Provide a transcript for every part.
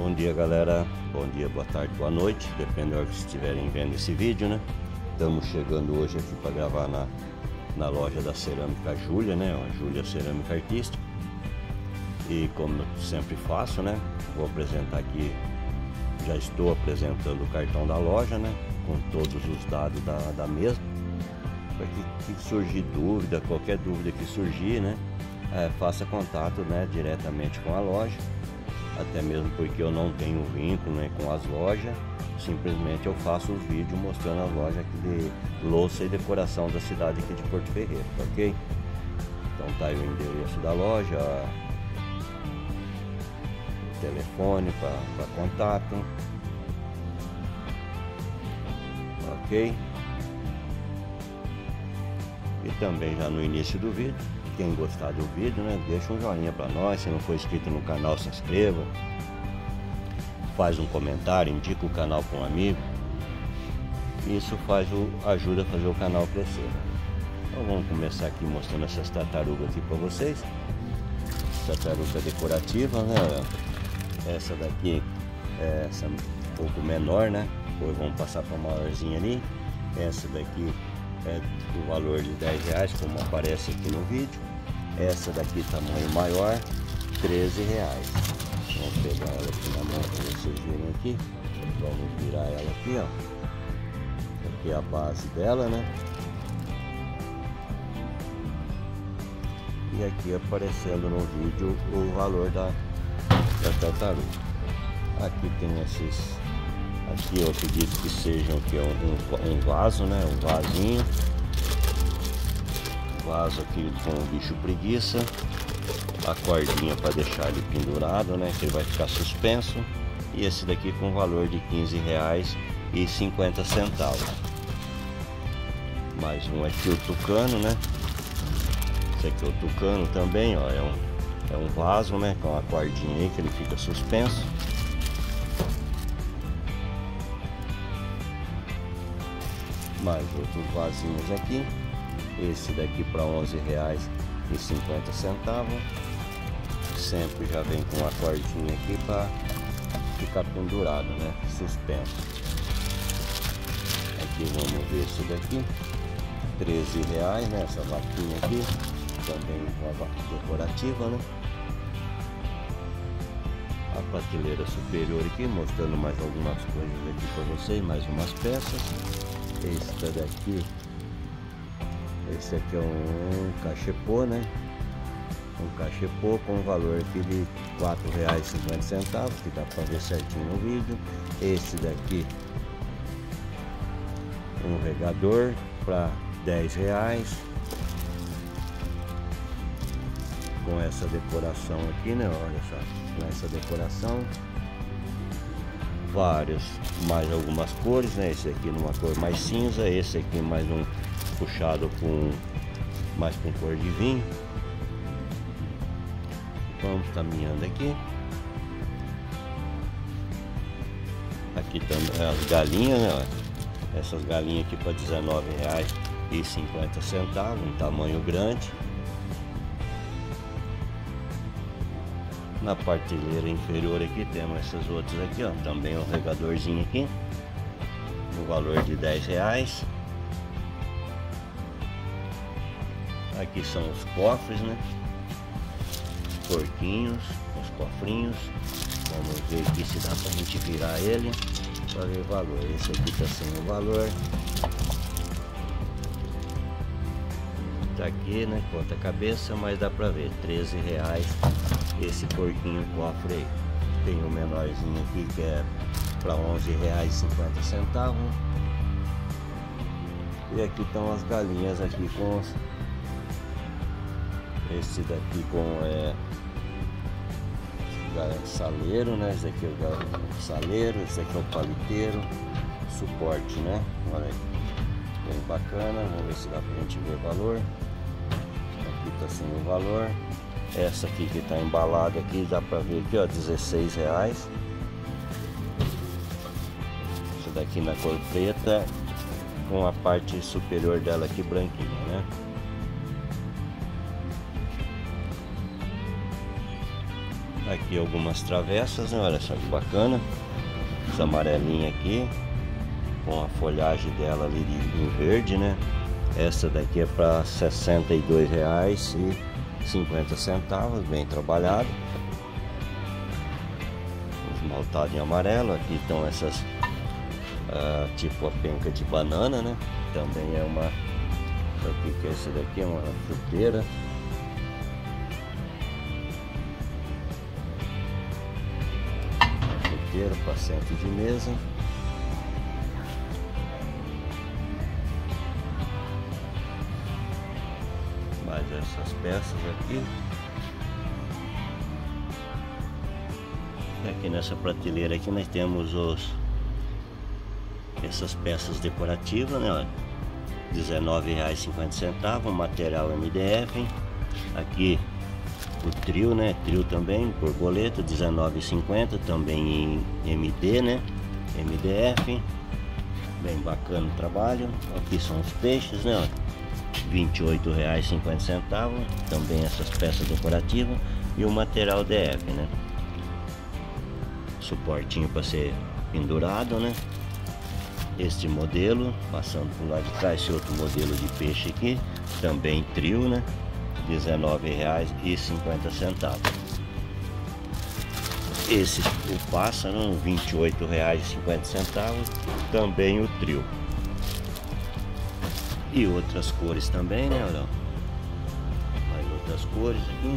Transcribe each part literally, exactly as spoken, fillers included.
Bom dia, galera, bom dia, boa tarde, boa noite, depende da hora que estiverem vendo esse vídeo, né? Estamos chegando hoje aqui para gravar na, na loja da Cerâmica Júlia, né? A Júlia Cerâmica Artística. E como eu sempre faço, né? Vou apresentar aqui, já estou apresentando o cartão da loja, né? Com todos os dados da, da mesma. Para que, que surgir dúvida, qualquer dúvida que surgir, né? É, faça contato, né? Diretamente com a loja. Até mesmo porque eu não tenho vínculo, né, com as lojas. Simplesmente eu faço os vídeos mostrando a loja aqui de louça e decoração da cidade aqui de Porto Ferreira, ok? Então tá aí o endereço da loja, o telefone para contato, ok? E também já no início do vídeo, quem gostar do vídeo, né, deixa um joinha para nós. Se não for inscrito no canal, se inscreva, faz um comentário, indica o canal para um amigo. Isso faz o, ajuda a fazer o canal crescer. Então vamos começar aqui mostrando essas tartarugas aqui para vocês. Tartaruga decorativa, né? Essa daqui é essa um pouco menor, né? Depois vamos passar para maiorzinha ali. Essa daqui é do valor de dez reais, como aparece aqui no vídeo. Essa daqui tamanho maior, treze reais. Vamos pegar ela aqui na mão para vocês verem aqui. Vamos virar ela aqui, ó. Aqui é a base dela, né? E aqui aparecendo no vídeo o valor da, da tartaruga. Aqui tem esses. Aqui eu acredito que sejam que é um, um, um vaso, né? Um vasinho. Vaso aqui com o bicho preguiça. A cordinha para deixar ele pendurado, né? Que ele vai ficar suspenso. E esse daqui com valor de quinze reais e cinquenta centavos. Mais um aqui, o tucano, né? Esse aqui é o tucano também, ó. É um, é um vaso, né? Com a cordinha aí que ele fica suspenso. Mais outros vasinhos aqui. Esse daqui para onze reais e cinquenta centavos. Sempre já vem com uma cordinha aqui para ficar pendurado, né? Suspenso. Aqui vamos ver esse daqui. treze reais, né? Essa vaquinha aqui. Também uma vaca decorativa, né? A prateleira superior aqui, mostrando mais algumas coisas aqui para vocês, mais umas peças. Esse daqui, esse aqui é um cachepô, né? Um cachepô com valor aqui de quatro reais e cinquenta centavos, que dá para ver certinho no vídeo. Esse daqui, um regador para dez reais, com essa decoração aqui, né? Olha só, com essa decoração. Vários, mais algumas cores, né? Esse aqui numa cor mais cinza, esse aqui mais um puxado com mais com cor de vinho. Vamos caminhando aqui. Aqui também as galinhas, né? Essas galinhas aqui para dezenove reais e cinquenta centavos, um tamanho grande. Na prateleira inferior aqui temos essas outras aqui, ó. Também um regadorzinho aqui, no valor de dez reais. Aqui são os cofres, né? Os porquinhos, os cofrinhos. Vamos ver aqui se dá pra gente virar ele para ver o valor. Esse aqui tá sem o valor. Tá aqui, né? Conta a cabeça, mas dá pra ver, treze reais. Esse porquinho cofre aí. Tem o menorzinho aqui que é para onze reais e cinquenta centavos. E aqui estão as galinhas aqui com os... esse daqui com é saleiro, né? Esse aqui é o saleiro, esse aqui é o paliteiro, suporte, né? Olha aí, bem bacana. Vamos ver se dá pra gente ver o valor. Aqui tá sem o valor. Essa aqui que está embalada aqui, dá para ver aqui, ó, dezesseis reais. Essa daqui na cor preta, com a parte superior dela aqui branquinha, né? Aqui algumas travessas, né? Olha só que bacana. Essa amarelinha aqui, com a folhagem dela ali em verde, né? Essa daqui é para sessenta e dois reais e cinquenta centavos, bem trabalhado. Esmaltado em amarelo. Aqui estão essas uh, tipo a penca de banana, né? Também é uma... O que que é esse daqui? É uma fruteira. Para centro de mesa. Mais essas peças aqui. E aqui nessa prateleira aqui nós temos os essas peças decorativas, né? dezenove reais e cinquenta centavos, material M D F. Aqui o trio, né? Trio também, borboleta, dezenove reais e cinquenta centavos, também em M D, né? M D F. Bem bacana o trabalho. Aqui são os peixes, né? vinte e oito reais e cinquenta centavos, também essas peças decorativas. E o material D F, né? Suportinho para ser pendurado, né? Este modelo, passando por lá de trás, esse outro modelo de peixe aqui, também trio, né? dezenove reais e cinquenta centavos. Esse o pássaro, vinte e oito reais e cinquenta centavos, também o trio. E outras cores também, né? Olha, mais outras cores aqui.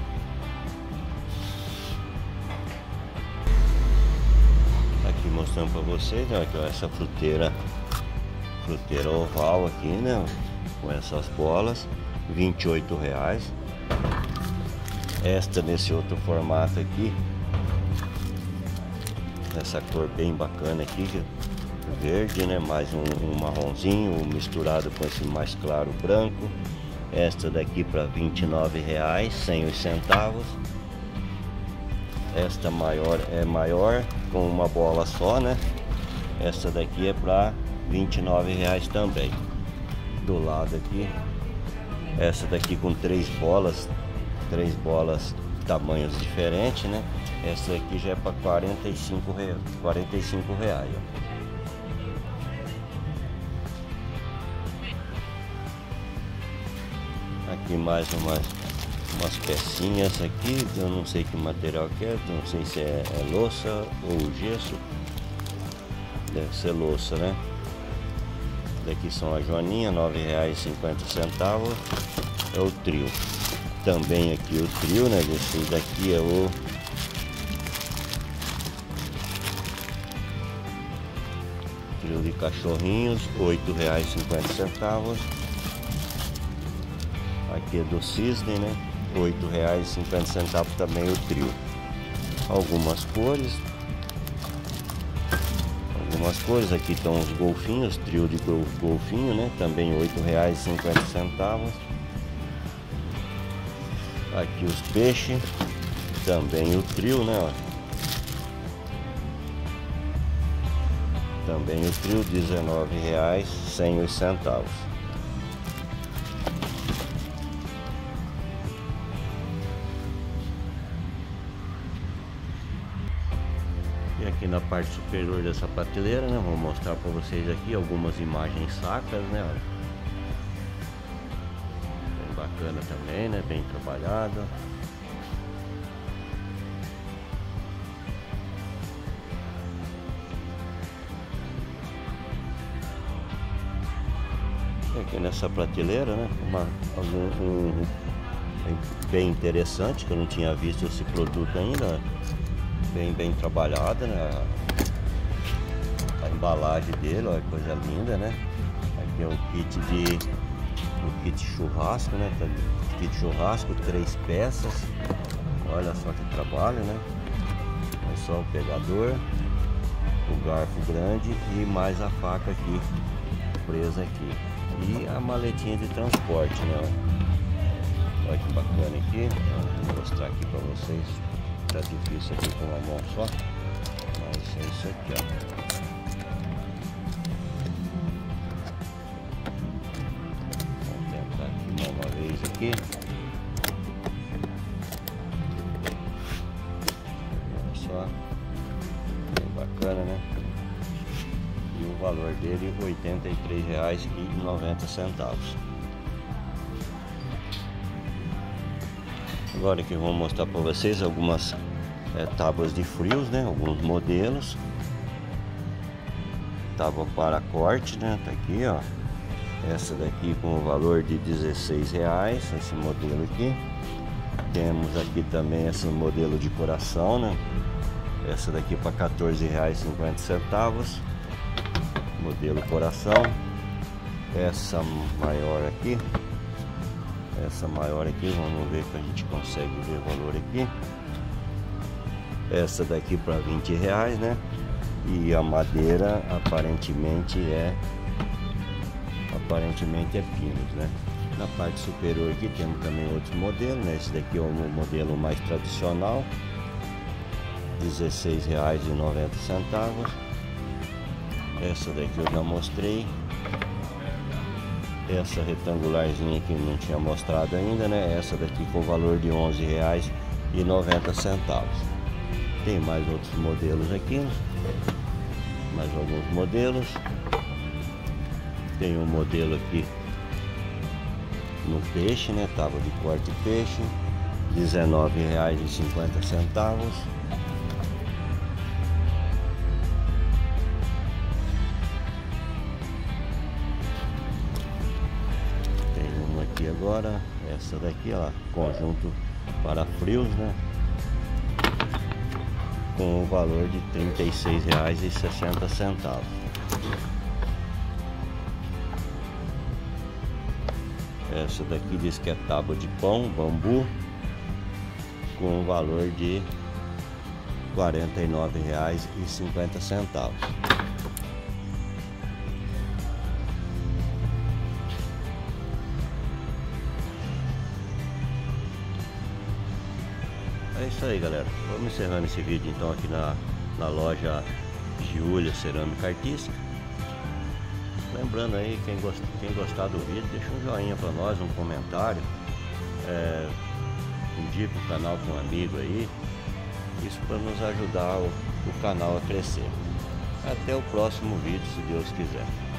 Aqui mostrando para vocês, né? Aqui, ó, essa fruteira, fruteira oval aqui, né? Com essas bolas. vinte e oito reais. Esta nesse outro formato aqui, essa cor bem bacana aqui, verde, né? Mais um, um marronzinho misturado com esse mais claro branco. Esta daqui para vinte e nove reais, cem centavos. Esta maior é maior, com uma bola só, né? Esta daqui é para vinte e nove reais também. Do lado aqui, essa daqui com três bolas, três bolas tamanhos diferentes, né? Essa aqui já é para quarenta e cinco reais, quarenta e cinco reais, ó. Aqui mais umas, umas pecinhas aqui, eu não sei que material que é, não sei se é, é louça ou gesso. Deve ser louça, né? Daqui são a joaninha, nove reais e cinquenta centavos. É o trio. Também aqui o trio, né? Esse daqui é o trio de cachorrinhos, oito reais e cinquenta centavos. Aqui é do cisne, né? oito reais e cinquenta centavos também o trio. Algumas cores. Algumas cores, aqui estão os golfinhos, trio de golfinho, né? Também oito reais e cinquenta centavos. Aqui os peixes, também o trio, né? Ó. Também o trio, dezenove reais e cem centavos. E aqui na parte superior dessa prateleira, né? Vou mostrar para vocês aqui algumas imagens sacras, né? Olha. Bem bacana também, né? Bem trabalhado. E aqui nessa prateleira, né? Uma, algum, um, bem interessante, que eu não tinha visto esse produto ainda. Bem, bem trabalhada, né? A embalagem dele, olha, coisa linda, né? Aqui é um kit de um kit churrasco, né? Kit churrasco, três peças. Olha só que trabalho, né? É só o pegador, o garfo grande e mais a faca aqui presa aqui. E a maletinha de transporte, né? Olha que bacana aqui. Vou mostrar aqui para vocês. Tá difícil aqui com uma mão só, mas é isso aqui, ó. Vamos tentar aqui mais uma vez aqui. valor dele oitenta e três reais e noventa centavos. Agora aqui vou mostrar para vocês algumas é, tábuas de frios, né? Alguns modelos. Tábua para corte, né? Tá aqui, ó. Essa daqui com o valor de dezesseis reais, esse modelo aqui. Temos aqui também esse modelo de coração, né? Essa daqui para quatorze reais e cinquenta centavos. Modelo coração. Essa maior aqui. Essa maior aqui, vamos ver que a gente consegue ver o valor aqui. Essa daqui para vinte reais, né? E a madeira aparentemente é aparentemente é pinos, né? Na parte superior aqui temos também outros modelos, né? Esse daqui é o modelo mais tradicional, dezesseis reais e noventa centavos. Essa daqui eu já mostrei. Essa retangularzinha aqui não tinha mostrado ainda, né? Essa daqui com valor de onze reais e noventa centavos. Tem mais outros modelos aqui, mais alguns modelos. Tem um modelo aqui no peixe, né? Tábua de corte peixe, dezenove reais e cinquenta centavos. Tem uma aqui agora, essa daqui, ó, conjunto para frios, né? Com o valor de trinta e seis reais e sessenta centavos. Essa daqui diz que é tábua de pão, bambu, com o valor de quarenta e nove reais e cinquenta centavos. É isso aí, galera. Vamos encerrando esse vídeo então aqui na, na loja Giulia Cerâmica Artística. Lembrando aí, quem, gost, quem gostar do vídeo, deixa um joinha para nós, um comentário, é, indica o canal com um amigo aí, isso para nos ajudar o, o canal a crescer. Até o próximo vídeo, se Deus quiser.